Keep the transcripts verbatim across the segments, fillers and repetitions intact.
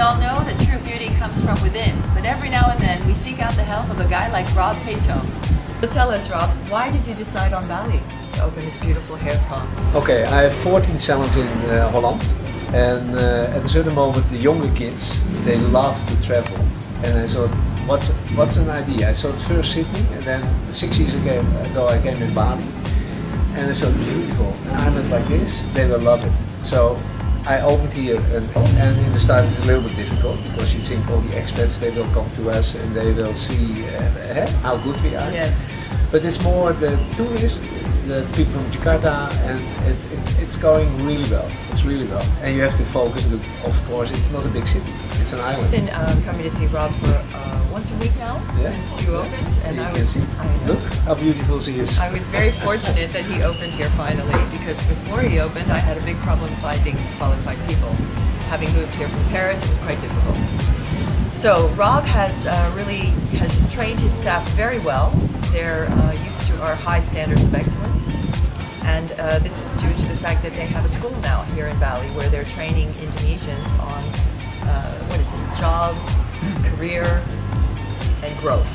all know that true beauty comes from within, but every now and then we seek out the help of a guy like Rob Peetoom. So tell us, Rob, why did you decide on Bali to open this beautiful hair spa? Okay, I have fourteen salons in uh, Holland, and uh, at a certain moment the younger kids, they love to travel. And I thought, what's what's an idea? I thought first Sydney, and then six years ago, ago I came in Bali, and it's so beautiful. An island like this, they will love it. So I opened here, and, and in the start it's a little bit difficult because you think all the expats, they will come to us and they will see uh, how good we are. Yes. But it's more the tourists, the people from Jakarta, and it, it's, it's going really well. It's really well. And you have to focus, of course, it's not a big city, it's an island. I've been um, coming to see Rob for uh, once a week now, yeah. since you opened. And you I can was, see. I know. Look how beautiful she is. I was very fortunate that he opened here finally, because before he opened I had a big problem finding qualified people. Having moved here from Paris, it was quite difficult. So Rob has uh, really has trained his staff very well. They're uh, used to our high standards of excellence, and uh, this is due to the fact that they have a school now here in Bali where they're training Indonesians on uh, what is it, job, career, and growth.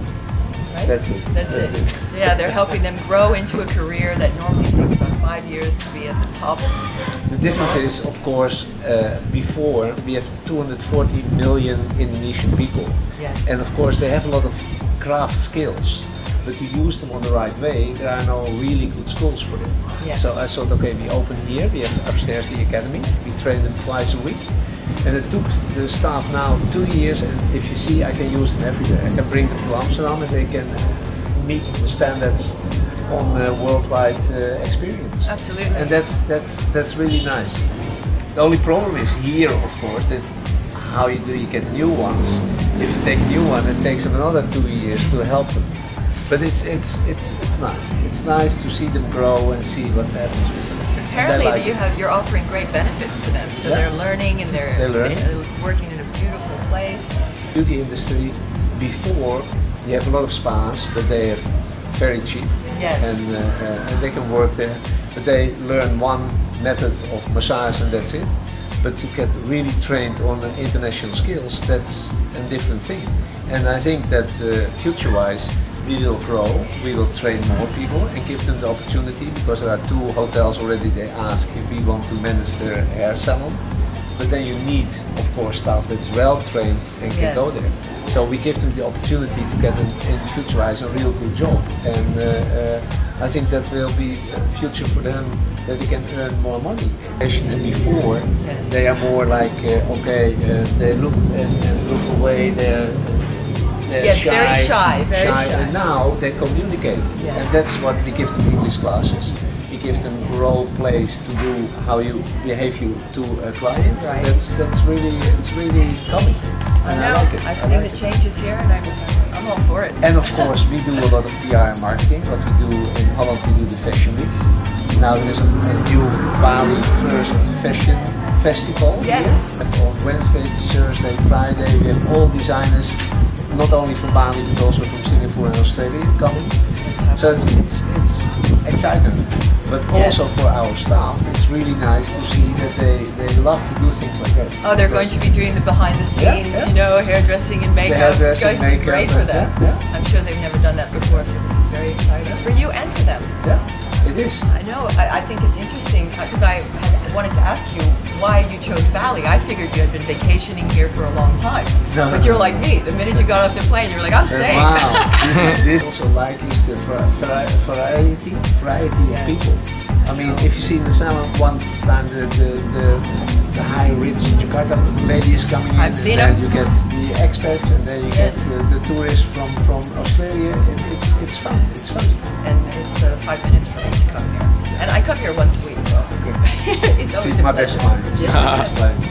Right? That's it. That's, That's it. it. Yeah, they're helping them grow into a career that normally takes about five years to be at the top. The difference is, of course, uh, before we have two hundred forty million Indonesian people. Yes. And of course they have a lot of craft skills, but to use them on the right way, there are no really good schools for them. Yes. So I thought, okay, we open here, we have upstairs the academy, we train them twice a week. And it took the staff now two years, and if you see, I can use them everywhere. I can bring them to Amsterdam and they can meet the standards on uh, worldwide uh, experience. Absolutely. And that's that's that's really nice. The only problem is here, of course, that how you do you get new ones. If you take a new one, it takes them another two years to help them. But it's it's it's it's nice. It's nice to see them grow and see what happens with them. Apparently, like you have you're offering great benefits to them, so yeah. they're learning and they're, they're learning. they're working in a beautiful place. Beauty industry before you have a lot of spas, but they are very cheap. Yes. And, uh, uh, and they can work there, but they learn one method of massage and that's it. But to get really trained on the international skills, that's a different thing. And I think that uh, future-wise, we will grow, we will train more people and give them the opportunity, because there are two hotels already, they ask if we want to manage their hair salon. But then you need, of course, staff that's well trained and can Yes. go there. So we give them the opportunity to get an, in future-wise a real good job. And uh, uh, I think that will be a future for them, that they can earn more money. And before, Yes. they are more like, uh, okay, uh, they look and, and look away, they're, they're Yes, shy, very shy, very shy. And now they communicate. Yes. And that's what we give them English classes. We give them role plays to do how you behave you to a client. Right. That's that's really it's really coming. I And know. I like it. I've I seen like the it. changes here, and I'm I'm all for it. And of course, we do a lot of P R and marketing. What we do in Holland, we do the Fashion Week. Now there's a, a new Bali First Fashion Festival. Yes. Here. On Wednesday, Thursday, Friday, we have all designers, not only from Bali but also from Singapore and Australia coming. So it's it's, it's exciting. But also Yes. for our staff, it's really nice to see that they, they love to do things like that. Oh, they're going to be doing the behind the scenes, Yeah, yeah. you know, hairdressing and makeup. It's hairdressing, going to be makeup, great for them. yeah, yeah. I'm sure they've never done that before, so this is very exciting for you and for them. Yeah, it is. I know. I, I think it's interesting because I had wanted to ask you why you chose Bali. I figured you had been vacationing here for a long time, No, but no, you're no. like me. The minute you got off the plane, you were like, I'm staying. Wow, this is this also like is the var- var- variety variety of Yes. people. I mean, if you see in the salon one time the the, the, the high rich Jakarta lady is coming in, I've seen and then her. you get the expats, and then you Yes. get the, the tourists from from Australia. It, it's it's fun. It's fun. And it's uh, five minutes for me to come here. And I come here once a week, so it's always She's a my best pleasure. client. She's Yes. my best client.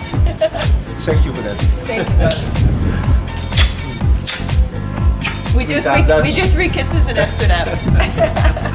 Thank you for that. Thank you, darling. We do Sweet three. Dutch. We do three kisses in Amsterdam.